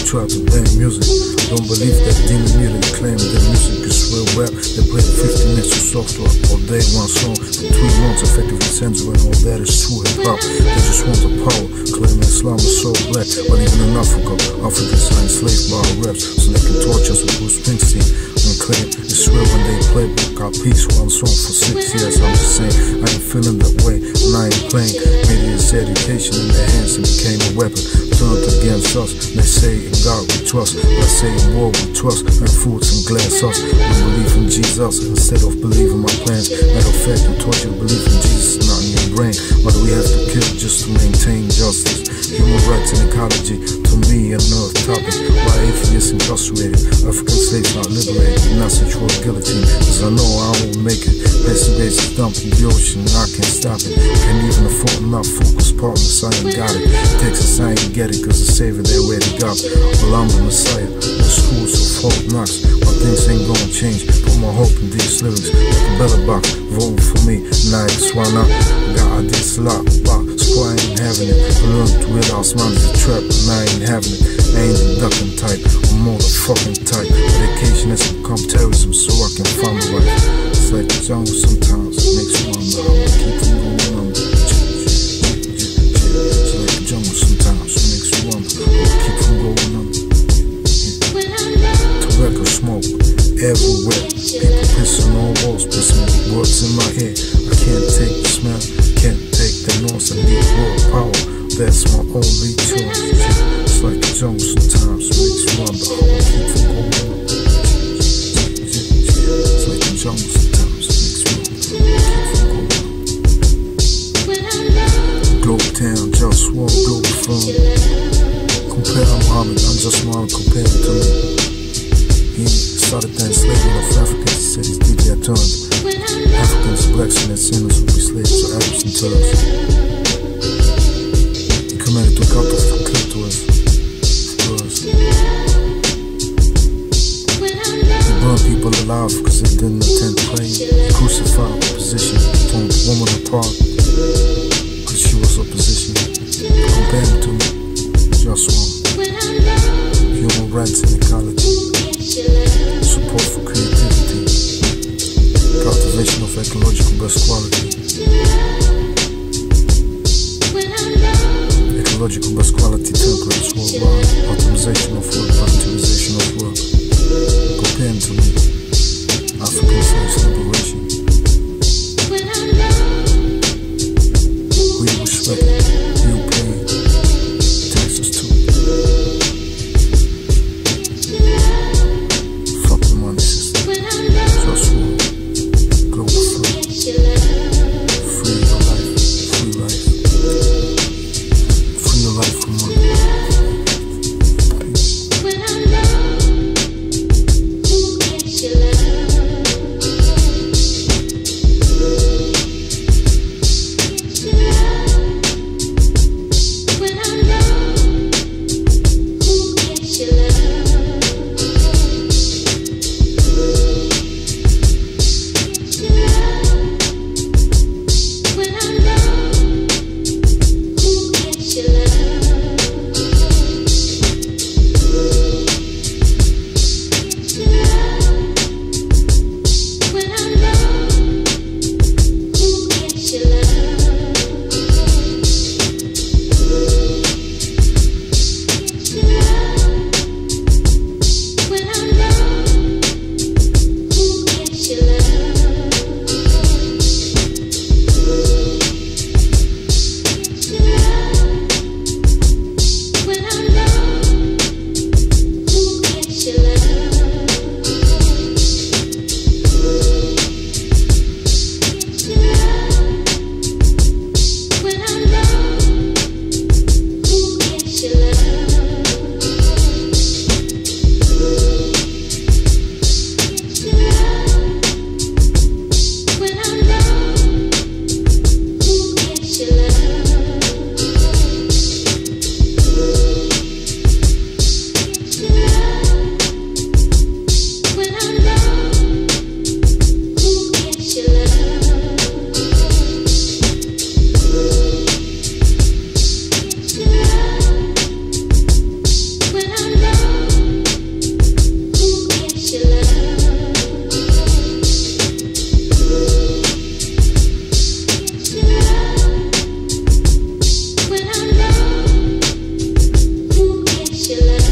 try to blame music. Don't believe that demon media claim that music is real rap. They play 50 minutes of soft rock all day, one song for 3 months, effectively censoring all that is true hip-hop. They just want the power, claiming Islam is so black. But even in Africa, Africans are enslaved by our reps, so they can torture us with Bruce Springsteen and claim it's real when they play got peace, one song for 6 years. I'm just saying, I ain't feeling that way, and I ain't playing. Media's education in their hands and became a weapon turned against us. They say in God we trust, but I say in war we trust, and fruits and glass us. We believe in Jesus instead of believing my plans. Matter of fact, you taught you to believe in Jesus, not in your brain. Why do we have to kill just to maintain justice? Human rights and ecology, to me, another topic. Why atheists incarcerated, African slaves not liberated, not sexual guillotine? Cause I know I won't make it. Basic dump in the ocean, I can't stop it. Can't even afford enough focus partners, I ain't got it. Texas, I ain't get it, cause the savior they already got. Well, I'm the Messiah, the schools of Fort Knox. My things ain't gonna change, put my hope in these lyrics. Like a better box, voting for me, nice, why not? Got ideas a lot, so I ain't having it. I learned to realize mine is a trap, and I ain't having it. I ain't the ducking type, I'm more the fucking type. Dedication has become terrorism, so I can find the right. It's like the jungle sometimes, it makes you wonder how I keep from going under. It's like the jungle sometimes, it makes you wonder how I keep from going under. Tobacco smoke everywhere, people pissing on walls, pissing words in my head. I can't take the smell, can't take the noise, I need world power, that's my only choice. It's like the jungle sometimes, it makes you wonder how I keep from going under. It's like the jungle sometimes, it makes you wonder how I keep from going under. Globe town, just one globe from. Compare Muhammad, I'm just Muhammad compared to me. He started the enslavement of Africans, he said his DJ turned Africans, blacks and their sinners will be slaves to Arabs and Turks. He commanded to cut off the clitoris, of course. He burned people alive because they didn't attend prayer. He crucified opposition, torn woman apart because she was opposition. Compare him to me, just one. Human rights and ecology, support for creativity, cultivation of ecological best quality, ecological best quality templates worldwide, optimization of work, productivization of work. Compare to me, African slaves liberation. We respect it, you pay taxes too. Fuck the money system, just one. Global free. Free your life, free life. Free your life from money. Peace. she left.